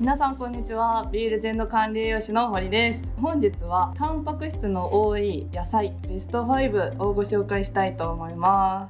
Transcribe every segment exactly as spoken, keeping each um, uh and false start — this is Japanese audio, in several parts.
皆さんこんにちは。ビールジェンド管理栄養士の堀です。本日はタンパク質の多い野菜ベストファイブをご紹介したいと思います。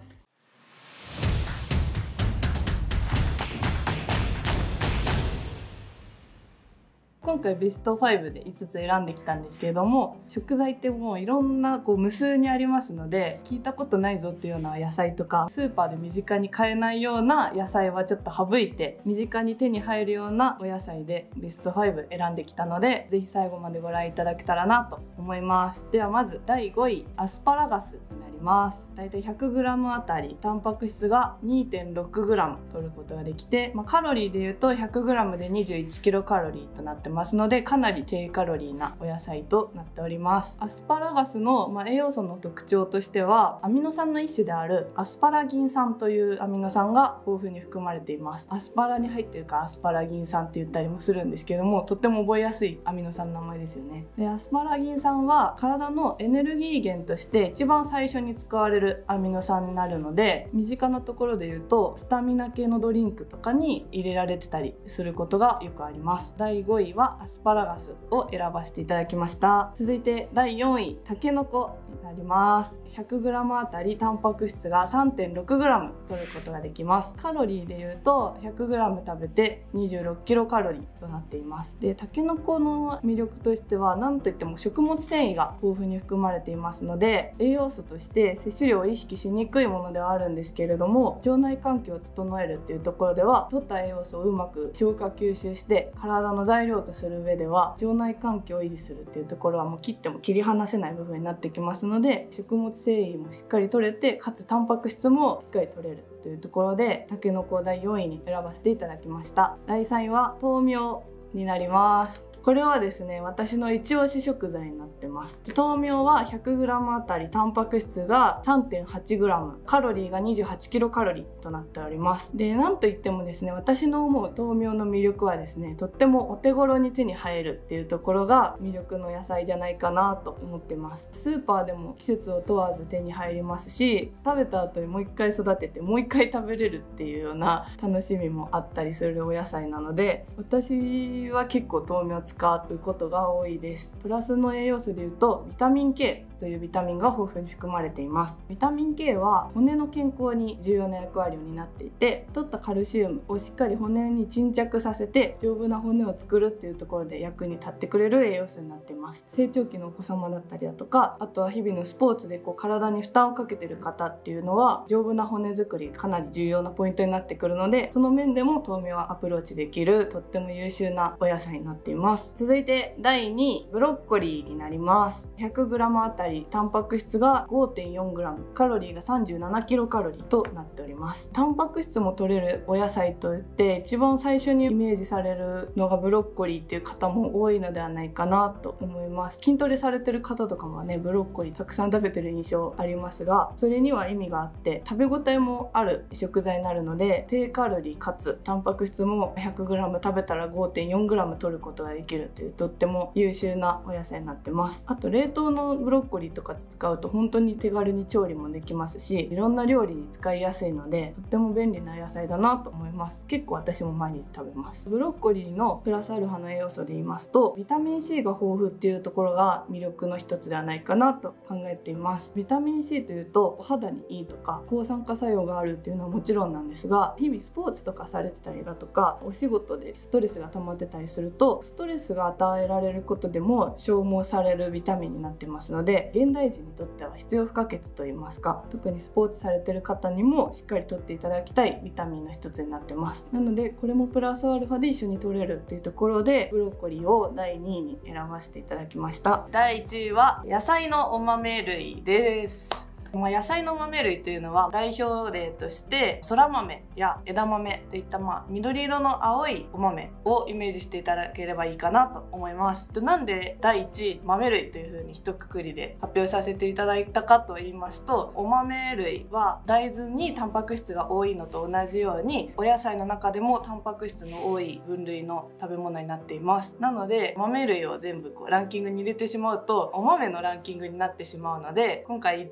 今回ベストファイブでいつつ選んできたんですけれども、食材ってもういろんなこう無数にありますので、聞いたことないぞっていうような野菜とか、スーパーで身近に買えないような野菜はちょっと省いて、身近に手に入るようなお野菜でベストファイブ選んできたので、ぜひ最後までご覧いただけたらなと思います。ではまずだいごい、アスパラガスになります。だいたい ひゃくグラム あたりタンパク質が にてんろくグラム 取ることができて、まあ、カロリーでいうと ひゃくグラム で にじゅういちキロカロリー となってますので、かなり低カロリーなお野菜となっております。アスパラガスの、まあ、栄養素の特徴としては、アミノ酸の一種であるアスパラギン酸というアミノ酸が豊富に含まれています。アスパラに入っているからアスパラギン酸って言ったりもするんですけども、とっても覚えやすいアミノ酸の名前ですよね。でアスパラギン酸は体のエネルギー源として一番最初に使われるアミノ酸になるので、身近なところで言うとスタミナ系のドリンクとかに入れられてたりすることがよくあります。だいごいはアスパラガスを選ばせていただきました。続いてだいよんい、タケノコになります。 ひゃくグラム あたりタンパク質が さんてんろくグラム 取ることができます。カロリーでいうと ひゃくグラム 食べて にじゅうろくキロカロリー となっています。でタケノコの魅力としては何といっても食物繊維が豊富に含まれていますので、栄養素として摂取量を意識しにくいものではあるんですけれども、腸内環境を整えるっていうところでは、取った栄養素をうまく消化吸収して体の材料とする上では、腸内環境を維持するっていうところはもう切っても切り離せない部分になってきますので、食物繊維もしっかり取れて、かつタンパク質もしっかり取れるというところで、タケノコをだいよんいに選ばせていただきました。だいさんいは豆苗になります。これはですね、私の一押し食材になってます。豆苗は ひゃくグラム あたりタンパク質が さんてんはちグラム、カロリーが にじゅうはちキロカロリー となっております。で、なんといってもですね、私の思う豆苗の魅力はですね、とってもお手頃に手に入るっていうところが魅力の野菜じゃないかなと思ってます。スーパーでも季節を問わず手に入りますし、食べた後にもう一回育ててもう一回食べれるっていうような楽しみもあったりするお野菜なので、私は結構豆苗使うことが多いです。プラスの栄養素でいうとビタミン K というビタミンが豊富に含まれています。ビタミン K は骨の健康に重要な役割を担っていて、取ったカルシウムをしっかり骨に沈着させて丈夫な骨を作るっていうところで役に立ってくれる栄養素になっています。成長期のお子様だったりだとか、あとは日々のスポーツでこう体に負担をかけている方っていうのは、丈夫な骨作りかなり重要なポイントになってくるので、その面でも豆苗はアプローチできるとっても優秀なお野菜になっています。続いてだいにい、ブロッコリーになります。 ひゃくグラム あたりタンパク質が ごてんよんグラム、カロリーが さんじゅうななキロカロリー となっております。タンパク質も取れるお野菜といって一番最初にイメージされるのがブロッコリーっていう方も多いのではないかなと思います。筋トレされてる方とかもね、ブロッコリーたくさん食べてる印象ありますが、それには意味があって食べ応えもある食材になるので、低カロリーかつタンパク質も ひゃくグラム 食べたら ごてんよんグラム 取ることができるという、とっても優秀なお野菜になってます。あと冷凍のブロッコリーとか使うと本当に手軽に調理もできますし、いろんな料理に使いやすいのでとっても便利な野菜だなと思います。結構私も毎日食べます。ブロッコリーのプラスアルファの栄養素で言いますと、ビタミン C が豊富っていうところが魅力の一つではないかなと考えています。ビタミン C というとお肌にいいとか抗酸化作用があるっていうのはもちろんなんですが、日々スポーツとかされてたりだとか、お仕事でストレスが溜まってたりすると、ストレスが与えられることでも消耗されるビタミンになってますので、現代人にとっては必要不可欠と言いますか、特にスポーツされてる方にもしっかりとっていただきたいビタミンの一つになってます。なのでこれもプラスアルファで一緒に取れるというところで、ブロッコリーをだいにいに選ばせていただきました。だいいちいは野菜のお豆類です。まあ、野菜の豆類というのは代表例としてそら豆や枝豆といったまあ緑色の青いお豆をイメージしていただければいいかなと思います。なんでだいいちい豆類というふうに一括りで発表させていただいたかと言いますと、お豆類は大豆にタンパク質が多いのと同じように、お野菜の中でもタンパク質の多い分類の食べ物になっています。なので豆類を全部こうランキングに入れてしまうとお豆のランキングになってしまうので、今回いちい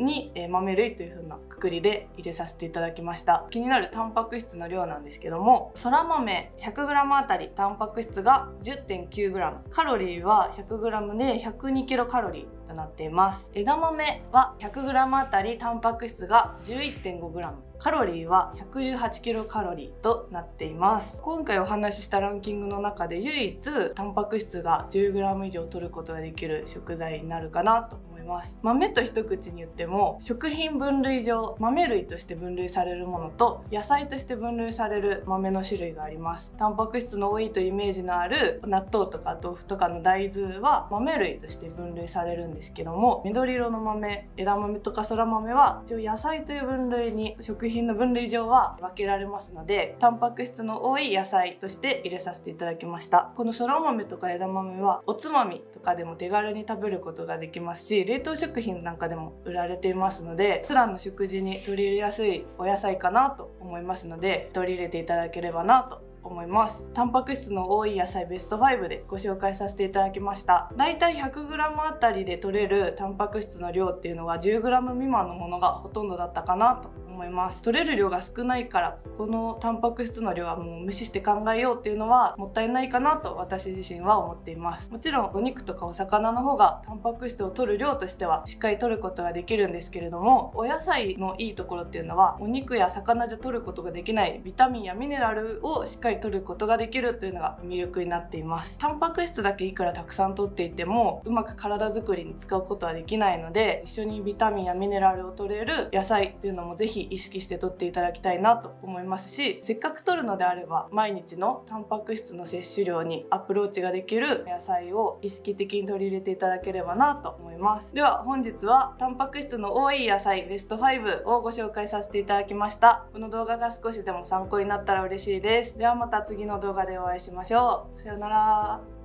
に、えー、豆類という風なくくりで入れさせていただきました。気になるタンパク質の量なんですけども、そら豆 ひゃくグラム あたりタンパク質が じゅってんきゅうグラム、 カロリーは ひゃくグラム で ひゃくにキロカロリーとなっています。枝豆は ひゃくグラム あたりタンパク質が じゅういってんごグラム、 カロリーは ひゃくじゅうはちキロカロリーとなっています。今回お話ししたランキングの中で唯一タンパク質が じゅうグラム 以上摂ることができる食材になるかなと思います。豆と一口に言っても、食品分類上豆類として分類されるものと野菜として分類される豆の種類があります。タンパク質の多いというイメージのある納豆とか豆腐とかの大豆は豆類として分類されるんですけども、緑色の豆、枝豆とかそら豆は一応野菜という分類に、食品の分類上は分けられますので、タンパク質の多い野菜として入れさせていただきました。このそら豆とか枝豆はおつまみとかでも手軽に食べることができますし、冷凍食品なんかでも売られていますので、普段の食事に取り入れやすいお野菜かなと思いますので、取り入れていただければなと思います。タンパク質の多い野菜ベストファイブでご紹介させていただきました。だいたい ひゃくグラム あたりで摂れるタンパク質の量っていうのは じゅうグラム 未満のものがほとんどだったかなと思います。摂れる量が少ないから、このタンパク質の量はもう無視して考えようっていうのはもったいないかなと私自身は思っています。もちろんお肉とかお魚の方がタンパク質を摂る量としてはしっかり摂ることができるんですけれども、お野菜のいいところっていうのはお肉や魚じゃ摂ることができないビタミンやミネラルをしっかり摂ることができるというのが魅力になっています。タンパク質だけいくらたくさん摂っていてもうまく体づくりに使うことはできないので、一緒にビタミンやミネラルを摂れる野菜っていうのもぜひ意識して摂っていただきたいなと思いますし、せっかく摂るのであれば毎日のタンパク質の摂取量にアプローチができる野菜を意識的に取り入れていただければなと思います。では本日はタンパク質の多い野菜ベストファイブをご紹介させていただきました。この動画が少しでも参考になったら嬉しいです。ではまた次の動画でお会いしましょう。さようなら。